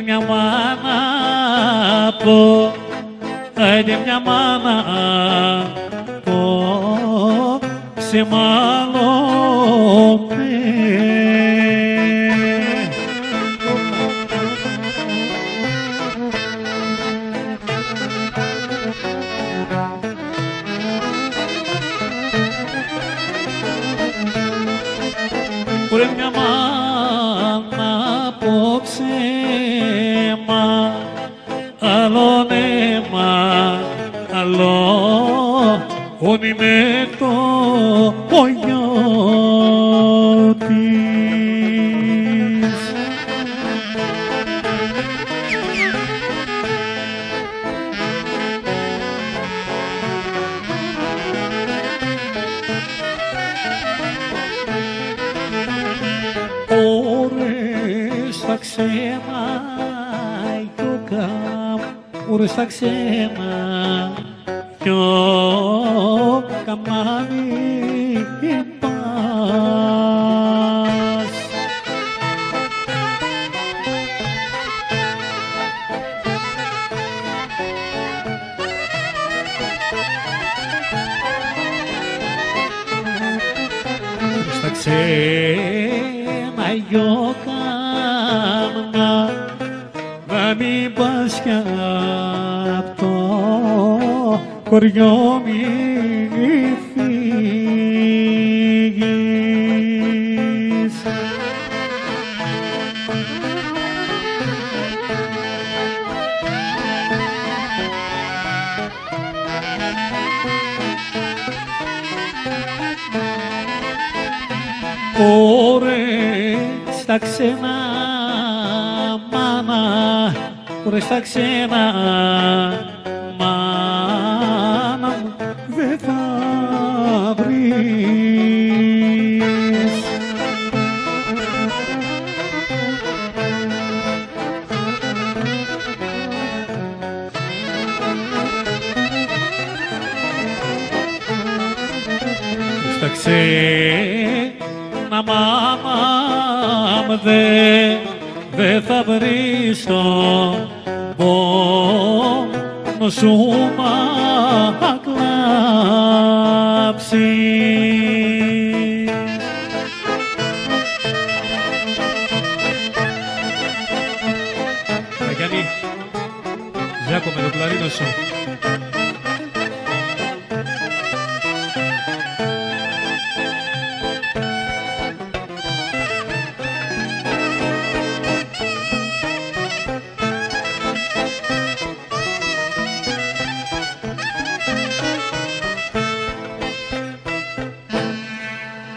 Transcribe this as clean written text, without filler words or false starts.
μια μάνα πω, άιντε μια μάνα πω, σε μάλλον Βρε μια μάνα απόψε μα άλλο νέμα, άλλο όνει με το γιο της. Στα ξένα κι ο καμπούρ στα ξένα κι ο καμάνι πας. Στα ξένα κι ο να μην πας κι απ' το χωριό μη φύγεις. Ωρε στα ξένα Ωρε στα ξένα μάνα μου δεν θα βρεις. Στα ξένα μάνα μου δεν θα βρεις το πόνο σου μα κλάψει. Θα κάνει Ζάκο με το κλαρίνο σου.